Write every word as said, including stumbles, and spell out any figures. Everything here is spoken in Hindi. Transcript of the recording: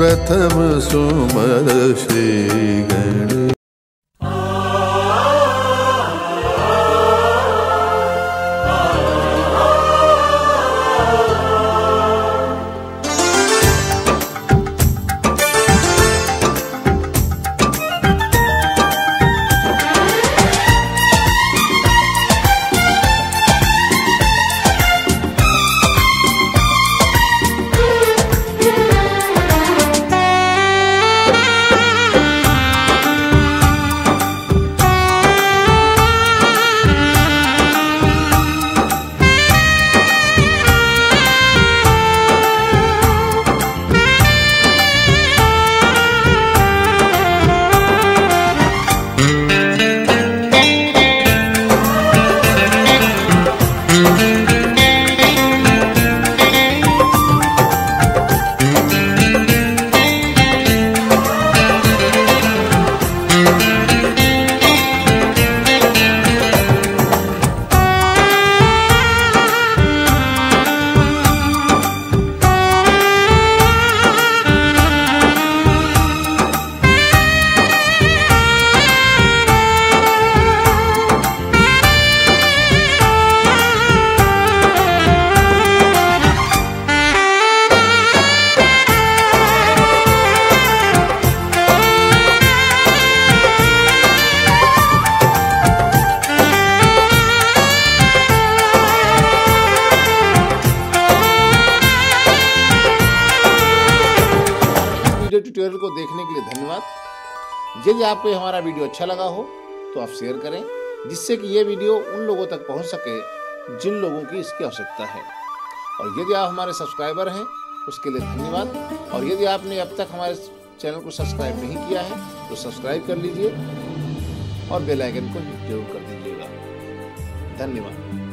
प्रथम सुमर श्री गणेश। ट्यूटोरियल को देखने के लिए धन्यवाद। यदि आपको हमारा वीडियो अच्छा लगा हो तो आप शेयर करें, जिससे कि ये वीडियो उन लोगों तक पहुंच सके जिन लोगों की इसकी आवश्यकता है। और यदि आप हमारे सब्सक्राइबर हैं उसके लिए धन्यवाद। और यदि आपने अब तक हमारे चैनल को सब्सक्राइब नहीं किया है तो सब्सक्राइब कर लीजिए और बेल आइकन को जरूर कर दीजिएगा। धन्यवाद।